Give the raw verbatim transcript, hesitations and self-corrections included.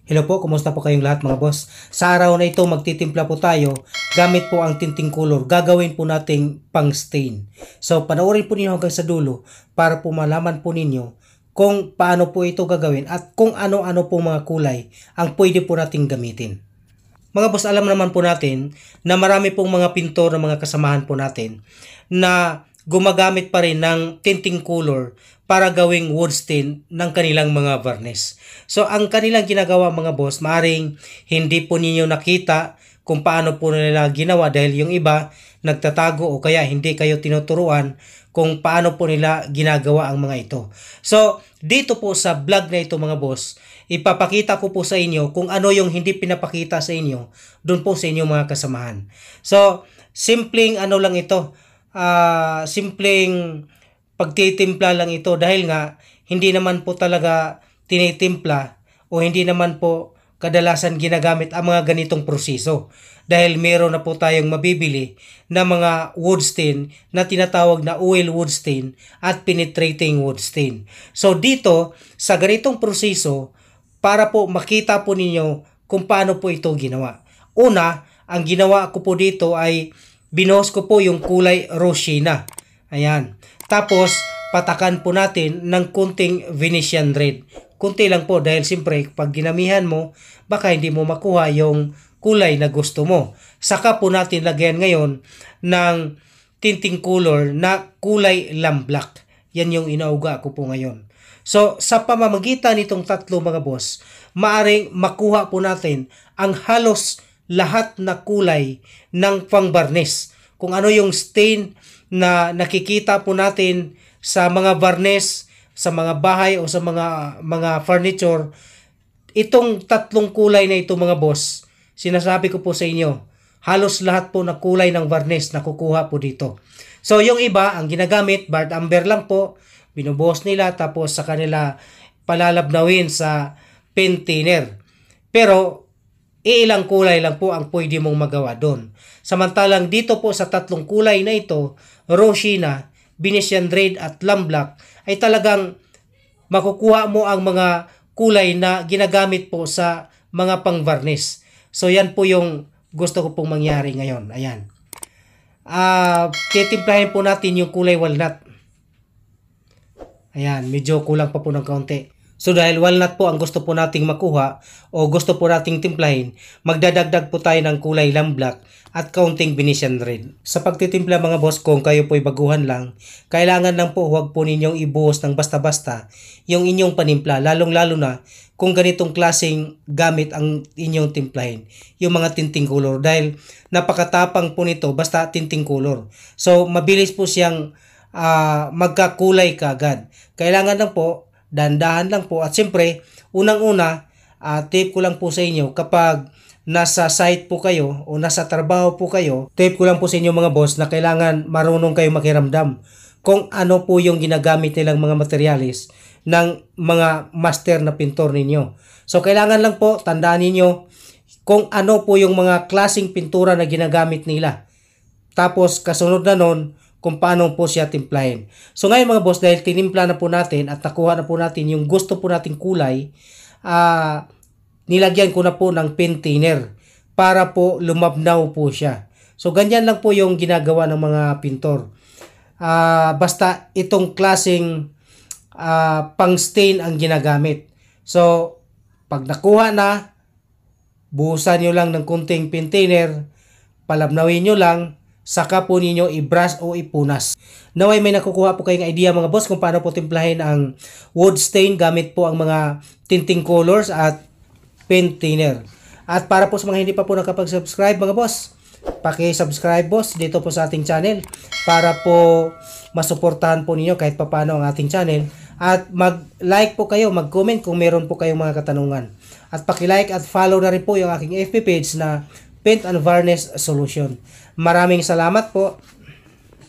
Hello po, kumusta po kayong lahat mga boss? Sa araw na ito magtitimpla po tayo gamit po ang tinting color. Gagawin po nating pang stain. So panoorin po ninyo hanggang sa dulo para po malaman po ninyo kung paano po ito gagawin at kung ano-ano po mga kulay ang pwede po nating gamitin. Mga boss, alam naman po natin na marami pong mga pintor na mga kasamahan po natin na gumagamit pa rin ng tinting color para gawing wood stain ng kanilang mga varnish. So ang kanilang ginagawa mga boss, maaring hindi po ninyo nakita kung paano po nila ginawa dahil yung iba nagtatago o kaya hindi kayo tinuturuan kung paano po nila ginagawa ang mga ito. So dito po sa vlog na ito mga boss, ipapakita ko po sa inyo kung ano yung hindi pinapakita sa inyo doon po sa inyong mga kasamahan. So simpleng ano lang ito, uh, simpleng pagtitimpla lang ito dahil nga hindi naman po talaga tinitimpla o hindi naman po kadalasan ginagamit ang mga ganitong proseso dahil meron na po tayong mabibili na mga wood stain na tinatawag na oil wood stain at penetrating wood stain. So dito sa ganitong proseso, para po makita po ninyo kung paano po ito ginawa. Una, ang ginawa ko po dito ay binuhos ko po yung kulay rosina. Ayan. Tapos, patakan po natin ng kunting Venetian red. Kunti lang po dahil siyempre pag ginamihan mo, baka hindi mo makuha yung kulay na gusto mo. Saka po natin lagyan ngayon ng tinting color na kulay lamblak. Yan yung inauga ko po ngayon. So, sa pamamagitan nitong tatlo mga boss, maaring makuha po natin ang halos lahat na kulay ng pang-varnish. Kung ano yung stain na nakikita po natin sa mga varnish, sa mga bahay o sa mga mga furniture, itong tatlong kulay na ito mga boss, sinasabi ko po sa inyo, halos lahat po na kulay ng varnish na kukuha po dito. So yung iba, ang ginagamit, burnt umber lang po, binubuhos nila tapos sa kanila palalabnawin sa paint thinner. Pero iilang kulay lang po ang pwede mong magawa doon. Samantalang dito po sa tatlong kulay na ito, rosina, Venetian red at lamblak, ay talagang makukuha mo ang mga kulay na ginagamit po sa mga pang-varnish. So yan po yung gusto ko pong mangyari ngayon. Ayan. Uh, titimplahin po natin yung kulay walnut. Ayan, medyo kulang pa po ng kaunti. So dahil walnut po ang gusto po nating makuha o gusto po nating timplahin, magdadagdag po tayo ng kulay lamblak at kaunting Venetian red. Sa pagtitimpla mga boss, kung kayo po'y baguhan lang, kailangan lang po huwag po ninyong ibuhos ng basta-basta yung inyong panimpla, lalong-lalo na kung ganitong klaseng gamit ang inyong timplahin, yung mga tinting color, dahil napakatapang po nito basta tinting color. So mabilis po siyang uh, magkakulay kaagad. Kailangan lang po dandahan lang po at siyempre unang-una uh, tip ko lang po sa inyo kapag nasa site po kayo o nasa trabaho po kayo, tip ko lang po sa inyo mga boss na kailangan marunong kayo makiramdam kung ano po yung ginagamit nilang mga materyales ng mga master na pintor ninyo. So kailangan lang po tandaan ninyo kung ano po yung mga klaseng pintura na ginagamit nila, tapos kasunod na nun kung paano po siya timplahin. So ngayon mga boss, dahil tinimpla na po natin at nakuha na po natin yung gusto po nating kulay, uh, nilagyan ko na po ng paint thinner para po lumabnaw po siya. So ganyan lang po yung ginagawa ng mga pintor. Uh, basta itong klaseng uh, pang stain ang ginagamit. So pag nakuha na, buhusan nyo lang ng kunting paint thinner, palabnawin nyo lang, saka po ninyo i-brush o ipunas. Naway may nakukuha po kayong idea mga boss kung paano po timplahin ang wood stain gamit po ang mga tinting colors at paint thinner. At para po sa mga hindi pa po nakapag-subscribe mga boss, paki-subscribe boss dito po sa ating channel para po masuportahan po ninyo kahit papaano ang ating channel. At mag-like po kayo, mag-comment kung meron po kayong mga katanungan. At paki-like at follow na rin po yung aking F B page na Paint and Varnish Solution. Maraming salamat po.